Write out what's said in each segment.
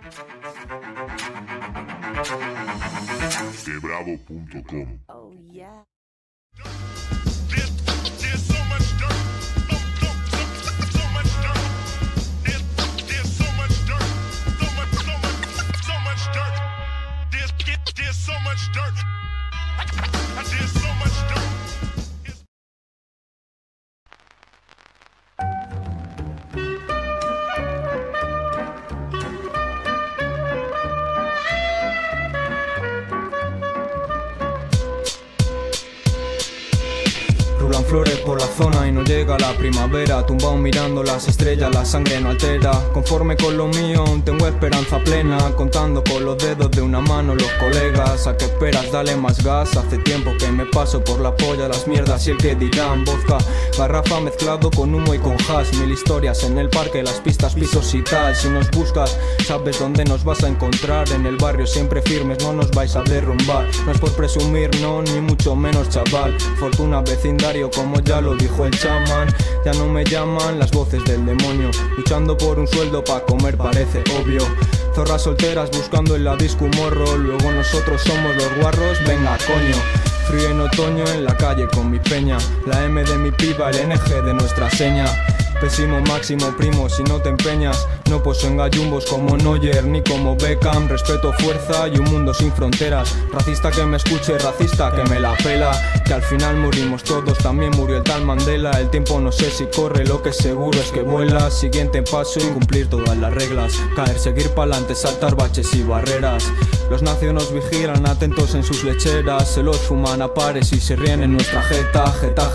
Quebravo.com. Oh yeah. There's so much dirt. So much dirt. There's so much dirt. So much dirt. There's so much dirt. There's so much dirt. Rulan flores por la zona y no llega la primavera. Tumbado mirando las estrellas, la sangre no altera. Conforme con lo mío, aún tengo esperanza plena. Contando con los dedos de una mano los colegas. ¿A qué esperas? Dale más gas. Hace tiempo que me paso por la polla las mierdas y el que dirán. Vodka, garrafa mezclado con humo y con hash. Mil historias en el parque, las pistas, pisos y tal. Si nos buscas, sabes dónde nos vas a encontrar. En el barrio siempre firmes, no nos vais a derrumbar. No es por presumir, no, ni mucho menos chaval. Fortuna vecindario, como ya lo dijo el chamán. Ya no me llaman las voces del demonio. Luchando por un sueldo pa' comer parece obvio. Zorras solteras buscando en la disco un morro. Luego nosotros somos los guarros, venga coño. Frío en otoño en la calle con mi peña. La M de mi piba, el NG de nuestra seña. Pésimo máximo primo si no te empeñas. No poso en gallumbos como Neuer ni como Beckham. Respeto, fuerza y un mundo sin fronteras. Racista que me escuche, racista que me la pela. Que al final morimos todos, también murió el tal Mandela. El tiempo no sé si corre, lo que seguro es que vuela. Siguiente paso y cumplir todas las reglas. Caer, seguir pa'lante, saltar baches y barreras. Los nacios nos vigilan atentos en sus lecheras. Se los fuman a pares y se ríen en nuestra jeta.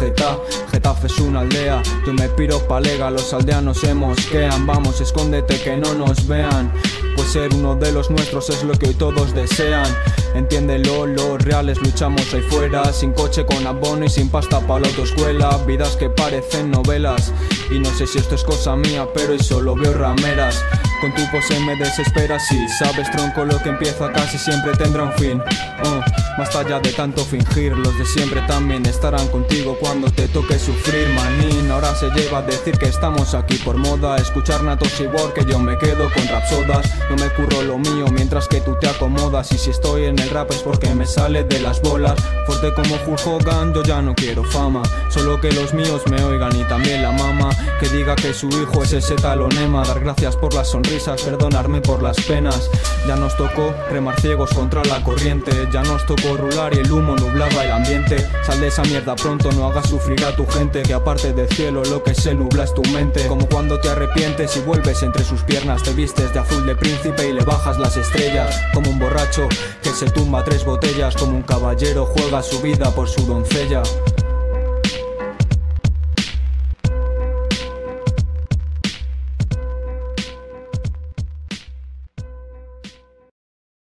Getafe es una aldea. Yo me piro pa' Lega, los aldeanos se mosquean. Vamos, escóndete que no nos vean. Pues ser uno de los nuestros es lo que hoy todos desean. Entiéndelo, los reales luchamos ahí fuera. Sin coche, con abono y sin pasta pa' la autoescuela. Vidas que parecen novelas. Y no sé si esto es cosa mía, pero hoy solo veo rameras. Con tu pose me desesperas y sabes tronco, lo que empieza casi siempre tendrá un fin. Más allá de tanto fingir, los de siempre también estarán contigo cuando te toque sufrir, manín. Ahora se lleva a decir que estamos aquí por moda. Escuchar natos igual que yo me quedo con rapsodas. No me curro lo mío mientras que tú te acomodas. Y si estoy en el rap es porque me sale de las bolas. Fuerte como Hulk Hogan, yo ya no quiero fama. Solo que los míos me oigan y también la mama. Que diga que su hijo es ese talonema. Dar gracias por las sonrisas, perdonarme por las penas. Ya nos tocó remar ciegos contra la corriente. Ya nos tocó rular y el humo nublaba el ambiente. Sal de esa mierda pronto, no hagas sufrir a tu gente. Que aparte del cielo lo que se nubla es tu mente. Como cuando te arrepientes y vuelves entre sus piernas. Te vistes de azul de príncipe y le bajas las estrellas. Como un borracho que se tumba 3 botellas. Como un caballero juega su vida por su doncella.